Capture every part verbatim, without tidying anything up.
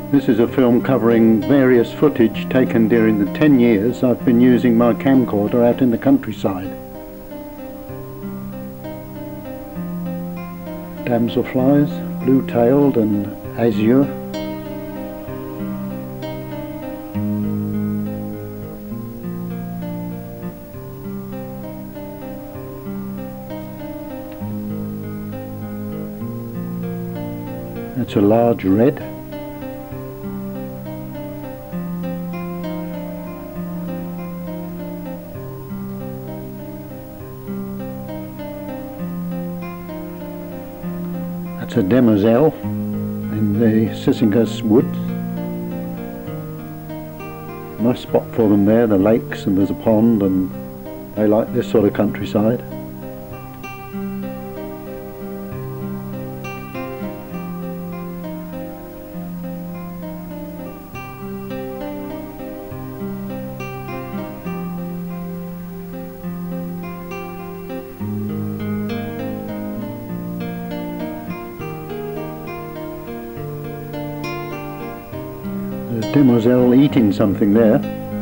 This is a film covering various footage taken during the ten years I've been using my camcorder out in the countryside. Damselflies, blue-tailed and azure. That's a large red. That's a demoiselle in the Sissinghurst woods. Nice spot for them there, the lakes, and there's a pond, and they like this sort of countryside. The demoiselle eating something there.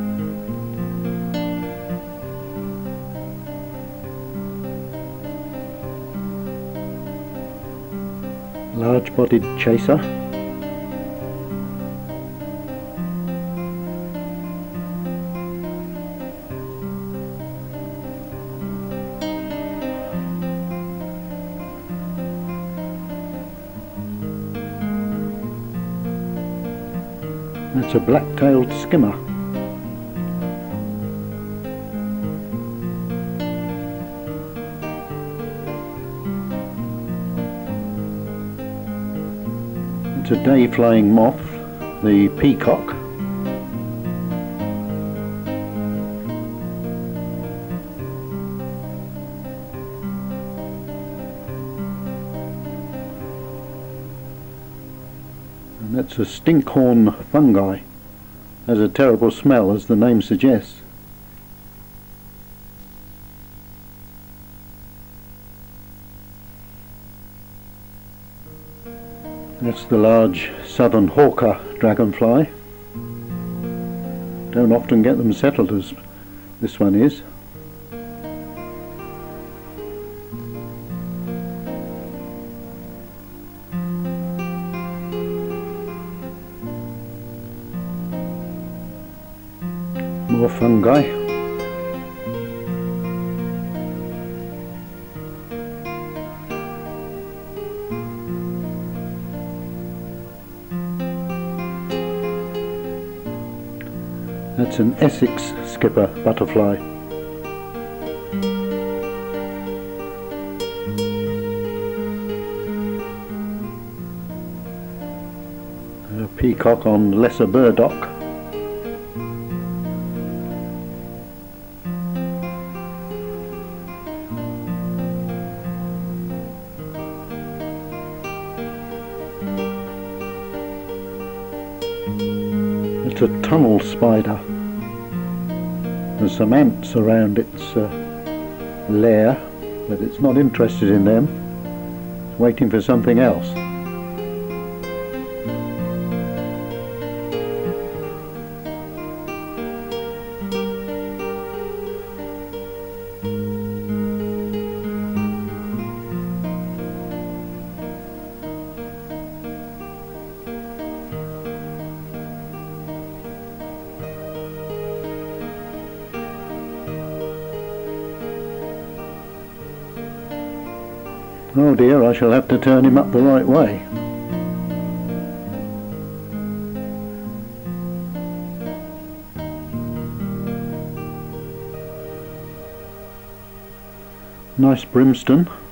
Large-bodied chaser. That's a black-tailed skimmer. It's a day-flying moth, the peacock. And that's a stinkhorn fungi. Has a terrible smell, as the name suggests. That's the large southern hawker dragonfly. Don't often get them settled as this one is. More fungi. That's an Essex skipper butterfly. A peacock on lesser burdock. It's a tunnel spider. There's some ants around its uh, lair, but it's not interested in them. It's waiting for something else. Oh dear, I shall have to turn him up the right way. Nice brimstone.